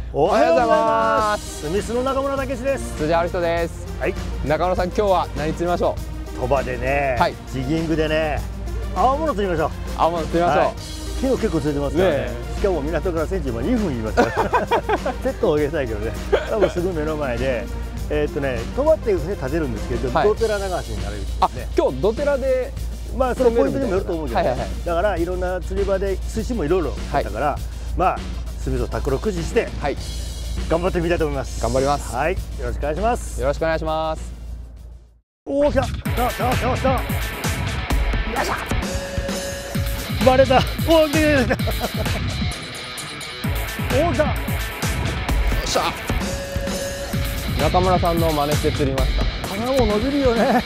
おはようございます。スミスの中村武史です。 辻春人です。はい。中村さん、今日は何釣りましょう。 鳥羽でね、はい、ジギングでね、青物釣りましょう。 青物釣りましょう。はい、 昨日結構釣れてますからね。しかも港から船長今2分言いますから。セットを上げたいけどね。多分すぐ目の前で、鳥羽っていう船立てるんですけど、ドテラ流しになれるんですね。 今日ドテラで。 まあそのポイントにもよると思うけど、ね、だからいろんな釣り場で寿司もいろいろあったから、まあスミスのタクロ駆使して、はい、頑張ってみたいと思います。 頑張ります。 はい、よろしくお願いします。 よろしくお願いします。 おお、来た。来た。よいしょ。バレた。おお、来た。おお、来た。よっしゃ。中村さんの真似して釣りました。 鼻も伸びるよね。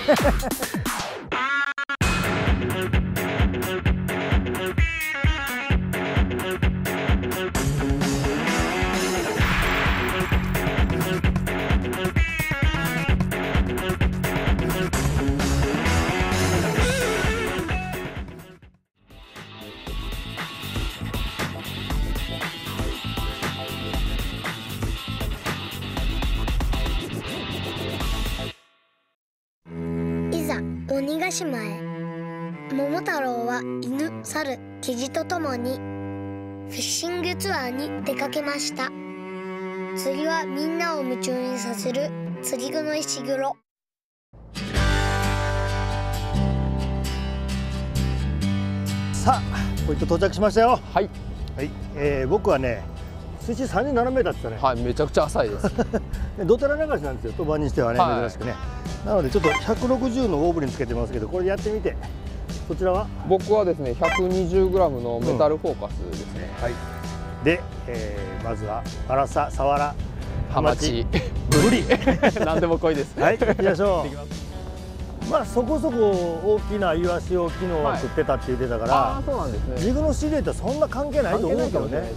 鬼ヶ島へ。桃太郎は犬、猿、キジとともにフィッシングツアーに出かけました。釣りはみんなを夢中にさせる釣り具の石黒。 さあ、ポイント到着しましたよ。 はい、 はい、僕はね、水深37メーターって言ったね。 はい、めちゃくちゃ浅いです。 ドテラ流しなんですよ、鳥羽にしてはね、珍しくね。なのでちょっと160のオーブリンつけてますけど、これやってみて。そちらは？ 僕はですね、120グラムのメタルフォーカスですね。 はい。で、まずはワラサ、サワラ、 ハマチ、 ブリ、 何でも濃いです。 はい、行きましょう。まあそこそこ大きなイワシを昨日は食ってたって言ってたから、 あ、そうなんですね。 ジグのシルエットはそんな関係ないと思うけどね。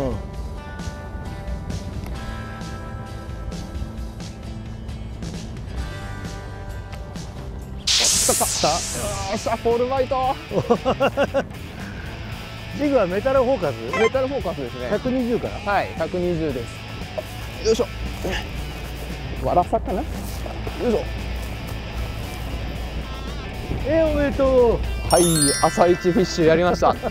ポールバイト。 ジグはメタルフォーカス。 メタルフォーカスですね。 120から。 はい、120です。よいしょ。ワラサかな。よいしょ。 おめでとう。 はい、朝一フィッシュやりました。おお、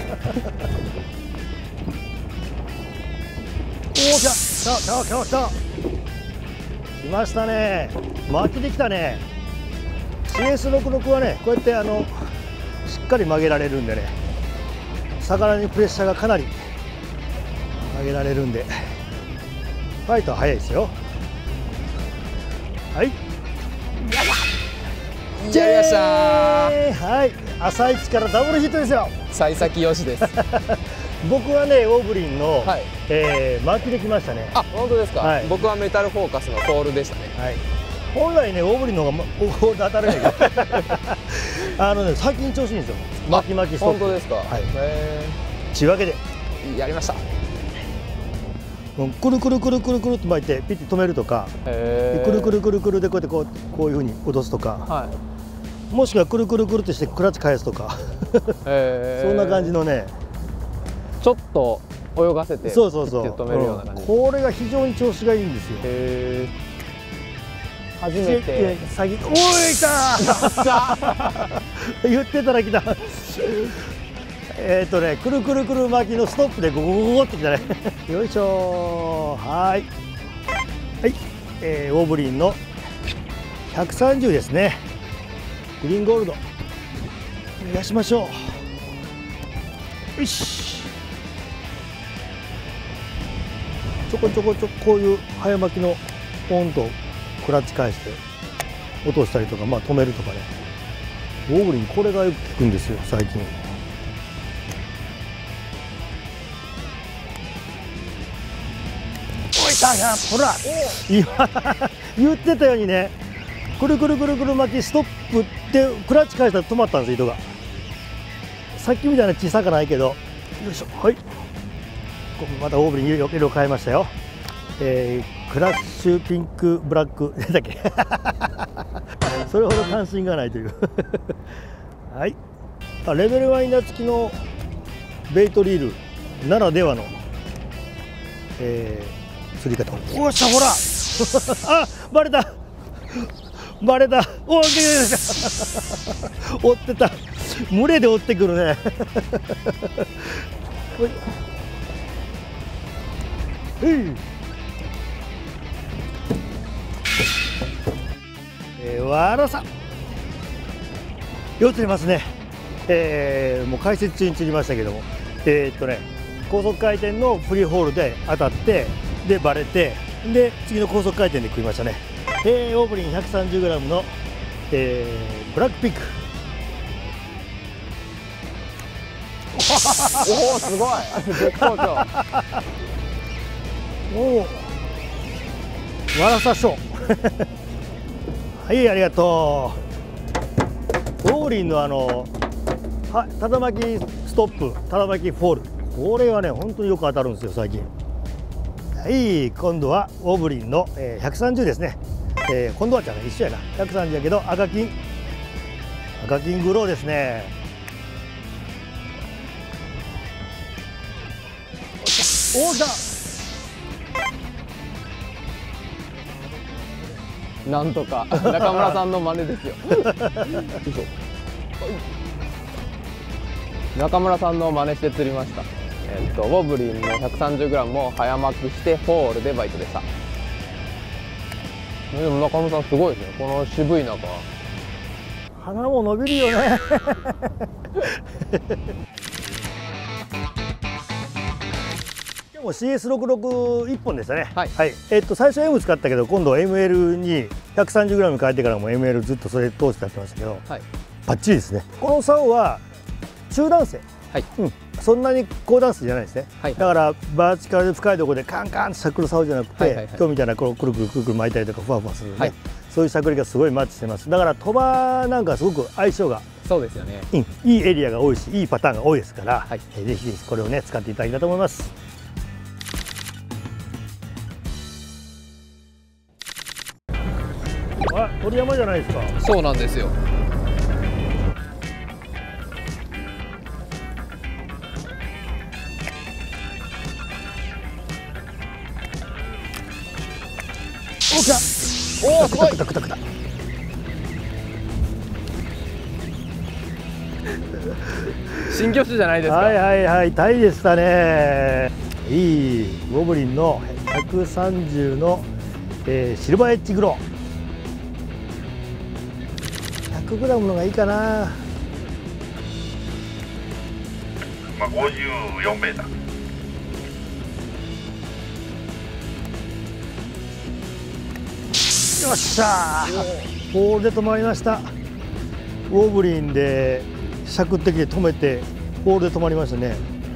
来た。来ましたね。巻きできたね。CS66 はね、こうやってしっかり曲げられるんでね、魚にプレッシャーがかなり上げられるんで、ファイトは早いですよ。はい、 やりました。 はい、朝一からダブルヒットですよ。 幸先よしです。 僕はね、オーブリンの、 はい、 巻きできましたね。 あ、本当ですか。 はい、 僕はメタルフォーカスのポールでしたね。 はい、本来ね、オーブリンの方が当たらないけどね、最近調子いいんですよ。巻きストップ。 本当ですか。はい。 ちゅうわけでやりました。 くるくるって巻いてピッて止めるとか、くるくるでこうやってこういうふうに落とすとか、はい、もしくはくるくるってしてクラッチ返すとか、そんな感じのね、 ちょっと泳がせてそう止めるような感じ。 これが非常に調子がいいんですよ。 初めておい、来た。言ってたら来た。くるくる巻きのストップでゴゴゴゴってきたね。よいしょ。はい、オーブリンの130ですね。グリーンゴールド逃がしましょう。よし。ちょここういう早巻きのポンとクラッチ返して落としたりとか、まあ止めるとかね。オーブリンこれがよく効くんですよ最近。ほら、今言ってたようにね、くるくる巻きストップってクラッチ返したら止まったんです、糸が。さっきみたいな小さくないけど、よいしょ。はい、またオーブリン色変えましたよ。クラッシュピンクブラックだっけそれほど関心がないというはい、レベルワインダー付きのベイトリールならではの、 釣り方。おっしゃ、ほらあ、バレたバレた。おっ、追ってた。群れで追ってくるねほい、わらさよく釣れますね。もう解説中に釣りましたけども、高速回転のフリーホールで当たってでバレて、で次の高速回転で食いましたね。オーブリン 130g の、ブラックピック。 おお、すごい絶好調。 おお、わらさショーはい、ありがとう。オーブリンのただ巻きストップ、ただ巻きフォール、これはね本当によく当たるんですよ最近。はい、今度はオーブリンの、130ですね。今度はじゃない、一緒やな、130やけど赤金グローですね。おお、来た。 なんとか中村さんの真似ですよ。中村さんの真似して釣りました。ボブリンの 130g も早巻きしてフォールでバイトでした。でも中村さんすごいですね、この渋い中。 鼻も伸びるよね今日も CS66 本でしたね。 はい、 はい、最初 M 使ったけど今度 ML に 130g 変えてからも ML ずっとそれ通してやってましたけど、はい、バッチリですね。この竿は中段性、はい、そんなに高段数じゃないですね。はい、だからバーチカルで深いところでカンカンとしゃくる竿じゃなくて、今日みたいなこうくるくるくるくる巻いたりとかふわふわするね、はい、そういうしゃくりがすごいマッチしてます。だから鳥羽なんかすごく相性がそうですよね、 いいエリアが多いしいいパターンが多いですから、はい、ぜひぜひこれをね使っていただきたいと思います。あ、鳥山じゃないですか。 そうなんですよ。 おー、すごい。 新魚種じゃないですか。 はいはいはい、タイでしたね。いいゴブリンの130の、シルバーエッジグロー。100g のがいいかな。 まあ54メーター。 よっしゃー、ポールで止まりました。ウォーブリンでしゃくってきて止めてポールで止まりましたね。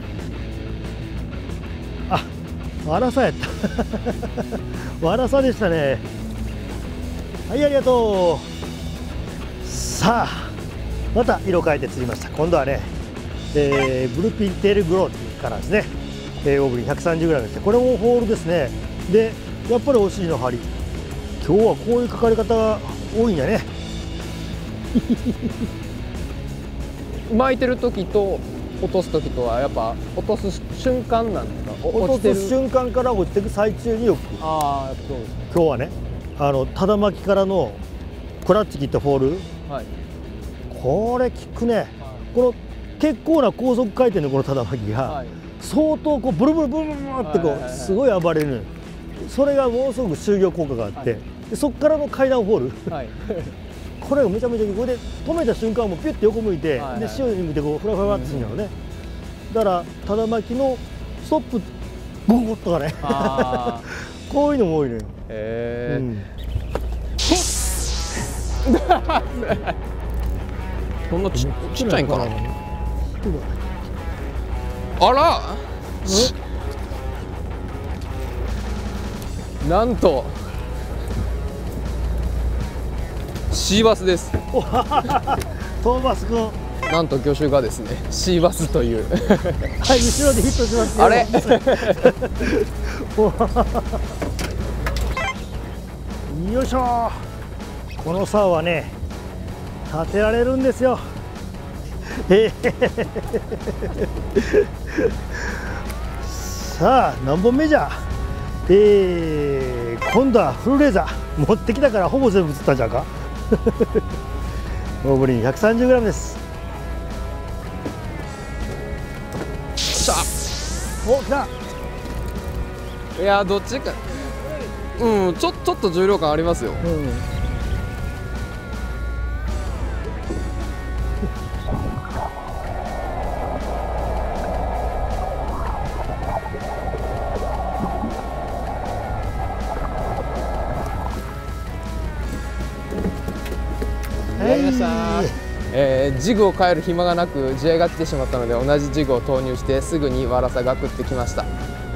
あ、わらさやったわらさでしたね。はい、ありがとう。さあまた色変えて釣りました。今度はね、ブルピンテールグローっていうからですね、ウォーブリン 130g ですね。これもホールですね。でやっぱりお尻の張り、今日はこういうかかり方が多いんやね巻いてる時と落とす時とはやっぱ落とす瞬間なんですか。 落とす瞬間から落ちていく最中によく。 ああ、そうですね。 今日はね、ただ巻きからのクラッチ切ったフォール、はい、これ効くね、はい、この結構な高速回転のこのただ巻きが、はい、相当こうブルブルブルブルってこうすごい暴れる。それがものすごく終了効果があって、はい、でそこからの階段ホール、はい、これがめちゃめちゃいい。これで止めた瞬間もピュッて横向いて、はい、で潮に向いてこうフラフラってするんだろうね。だからただ巻きのストップゴゴッとかねこういうのも多いのよ。へえ、 そんなちっちゃいんかな。あら、なんとシーバスです。 トーマス君、 なんと魚種がですねシーバスというはい、後ろでヒットしますよ。 あれよいしょ。この竿はね立てられるんですよ。さあ何本目じゃ。 今度はフルレーザー持ってきたからほぼ全部映ったんちゃうかボブリン 130g です。お、来た。 いやどっちか、うん、ちょっと重量感ありますよ。やりました。ジグを変える暇がなく地合が来てしまったので同じジグを投入してすぐにワラサが食ってきました。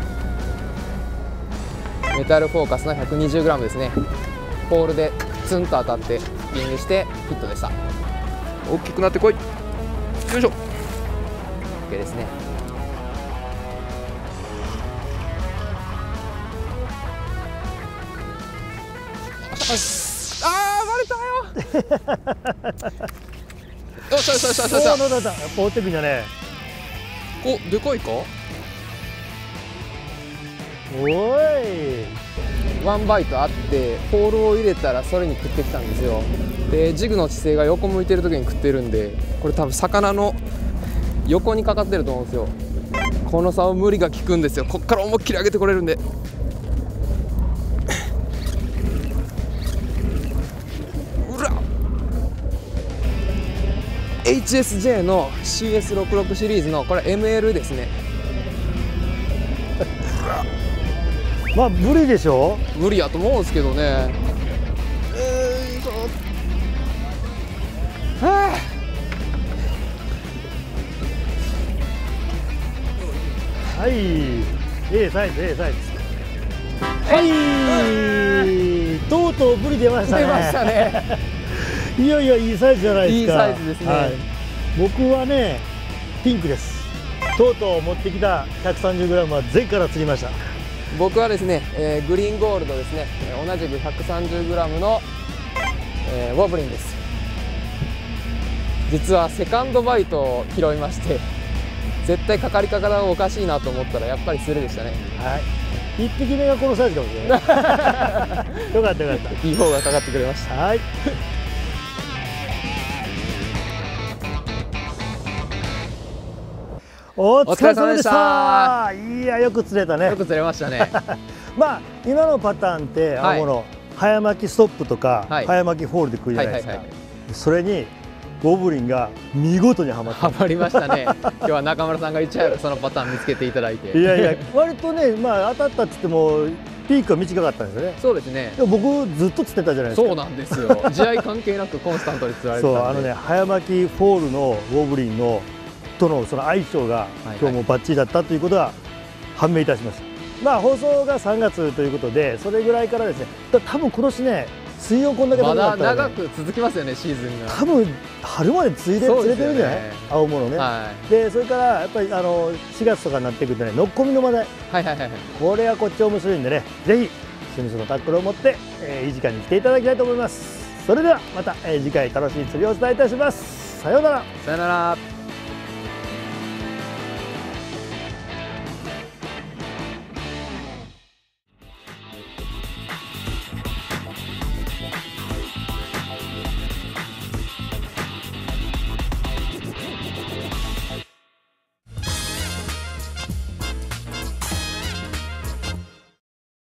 メタルフォーカスの 120g ですね。ポールでツンと当たってピングしてヒットでした。大きくなってこい。よいしょ。 OK ですね。あーバレたよよしよしよしよしよし。 おお、なんだやっぱ追ってくんじゃねお、でかいか。 おい。 ワンバイトあってポールを入れたらそれに食ってきたんですよ。でジグの姿勢が横向いてる時に食ってるんで、これ多分魚の横にかかってると思うんですよ。この差を無理が効くんですよ。こっから思いっきり上げてこれるんで。うら HSJ の CS66 シリーズのこれ ML ですね。 まあブリでしょ。 無理やと思うんですけどね。はあ、 はい、A サイズ A サイズ。はい、とうとうブリ出ましたね。 出ましたね。 いやいや、いいサイズじゃないですか。 いいサイズですね。 はい、僕はねピンクです。とうとう持ってきた 130g は前から釣りました。 僕はですね、グリーンゴールドですね、同じく 130g の、ウォブリンです。実はセカンドバイトを拾いまして、絶対かかり方がおかしいなと思ったらやっぱりスルでしたね。 はい、1匹目がこのサイズかもしれないよかったよかった。 いい方がかかってくれました。 はい。お疲れ様でした。いや、よく釣れたね。 よく釣れましたね。 まあ今のパターンって青物、早巻きストップとか、早巻きフォールで来るじゃないですか。それにボブリンが見事にはまった。 はまりましたね。今日は中村さんが一応そのパターン見つけていただいて。 いやいや、割とね、まあ当たったって言ってもピークは短かったんですよね。 そうですね。 でも僕ずっと釣ってたじゃないですか。 そうなんですよ。試合関係なくコンスタントに釣られてたんで。 そう、早巻きフォールのボブリンのとのその相性が今日もバッチリだったということは判明いたしました。まあ放送が3月ということで、それぐらいからですね、多分今年ね、水温こんだけ高かったら、ね、 まだ長く続きますよね、シーズンが。 多分春まで釣れてるんじゃない、青物ね。でそれからやっぱり4月とかになってくるとね、ノッコミの話題、これはこっち面白いんでね、ぜひスミスのタックルを持って、いい時間に来ていただきたいと思います。それではまた、次回楽しい釣りをお伝えいたします。さようなら。 さようなら。